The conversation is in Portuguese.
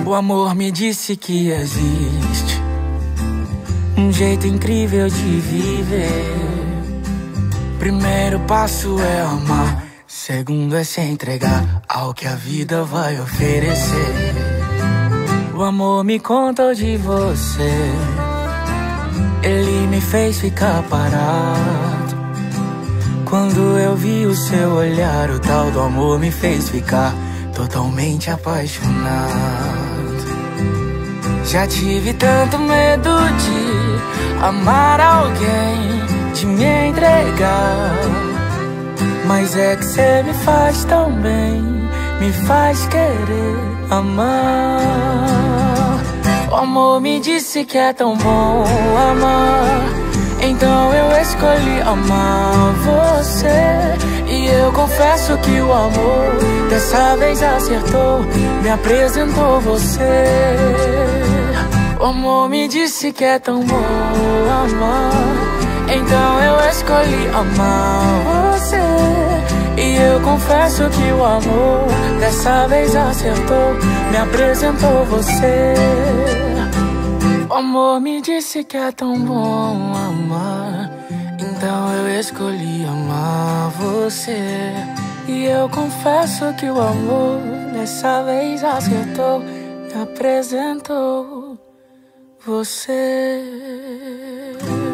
O amor me disse que existe um jeito incrível de viver. Primeiro passo é amar, segundo é se entregar ao que a vida vai oferecer. O amor me contou de você, ele me fez ficar parado. Quando eu vi o seu olhar, o tal do amor me fez ficar totalmente apaixonado. Já tive tanto medo de amar alguém, de me entregar, mas é que cê me faz tão bem, me faz querer amar. O amor me disse que é tão bom amar, então eu escolhi amar você. E eu confesso que o amor dessa vez acertou, me apresentou você. O amor me disse que é tão bom amar, então eu escolhi amar você. E eu confesso que o amor dessa vez acertou, me apresentou você. O amor me disse que é tão bom amar, então eu escolhi amar você. E eu confesso que o amor dessa vez acertou, me apresentou você.